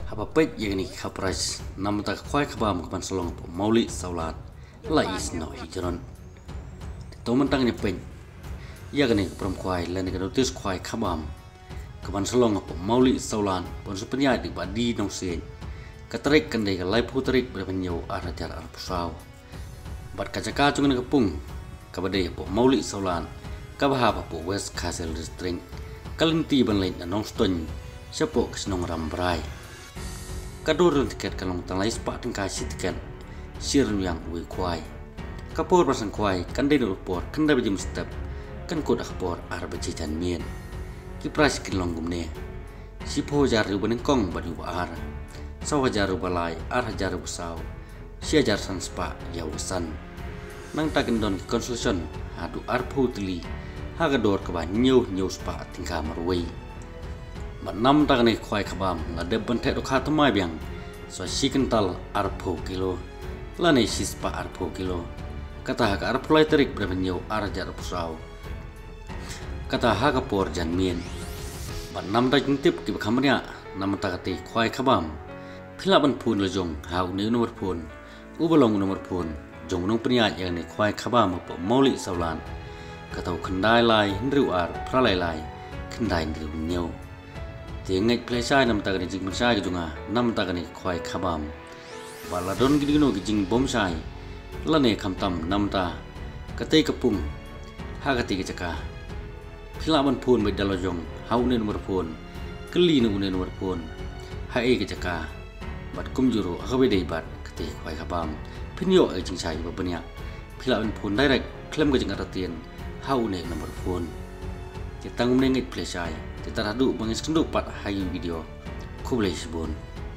Apa pet yang ni kapras nama tak kuai kabam kapan selong mauli saulat la is no hijron. Toman tang ni pet ya kan ni peram kuai lain kan notis kuai kabam kapan selong apa mauli saulan pun sepenuhnya di badi nong sen. Katarik kan dek lai putarik berpenjau arah jar arah pusau. Bat kaca cungan kepung kabadai apa mauli saulan kabah apa West Castle District kalinti ban lain nong stone siapa kesenong rambrai. Kadurun tiket kalong tanglai sepak tingkai si tiket sirun yang uwi kuai. Kapor pasang kuai kan dai nurpor kan dai bejim step kan kod akpor ar bejitan mien. Kipras kilong gumne. Si po jaru benengkong badu ar. Sawa jaru balai ar jaru besau. Si ajar san sepak ya usan. Nang takin don konsulsion hadu ar putli hagador keba nyuh sepak tingkah marwei. Nam tak ni kuai kabam ngade bentek do khat mai biang so si kental arpo kilo lani sispa arpo kilo kata hak arpo lai terik berbenyo arjar pusau kata hak por jan mien nam tak tip ki khamnya nam takati kuai kabam phila ban phun lejong hau ni nomor phun ubalong nomor phun jong nong pria yang ni kuai kabam po mauli saulan kata khandai lai ndru ar phralai lai khandai ndru nyo Tingai plesai nam tak ni jing mensai ke junga nam tak ni kuai kabam baladon gidi no jing bom sai lane kamtam nam ta katai kepung ha kati ke caka philaban phun be dalojong hau ne nomor phun keli no ne nomor phun ha e ke caka bat kum juru ha be dei bat kati kuai kabam pinyo e jing sai ba benya philaban phun direct klem ke jing atien hau ne nomor phun kita ngomong plesai kita radu bangis kenduk pat hayu video ku boleh sebun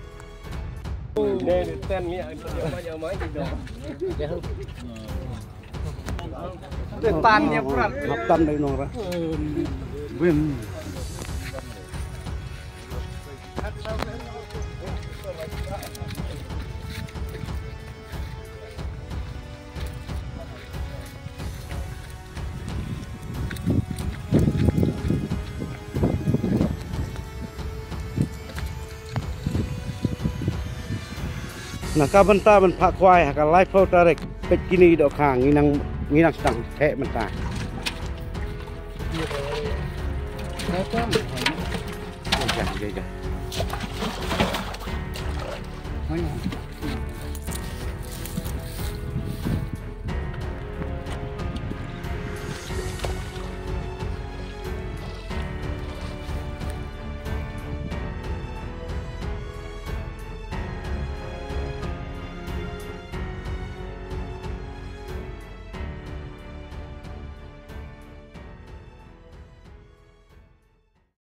tannya berat makan dari nora bim Nah, kapan taban pak kuai hakal live photo tarik pet kini dok kang nginang sedang kayak mentah. Jaga.